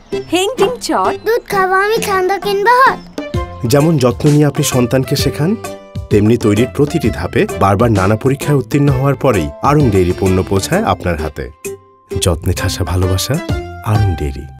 হেংটিং চট। দুধ খাবো আমি, ঠান্ডা কিনবো হট। যেমন যত্ন নিয়ে আপনি সন্তানকে শেখান, তেমনি তৈরির প্রতিটি ধাপে বারবার নানা পরীক্ষায় উত্তীর্ণ হওয়ার পরেই আড়ং ডেইরি পণ্য পৌঁছায় আপনার হাতে। যত্নে ঠাসা ভালোবাসা, আড়ং ডেইরি।